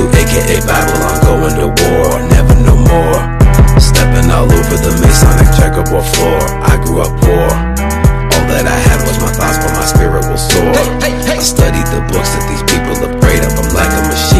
aka Babylon, going to war, never no more. Stepping all over the Masonic checkerboard floor. I grew up poor. All that I had was my thoughts, but my spirit will soar. I studied the books that these people have prayed up. I'm like a machine.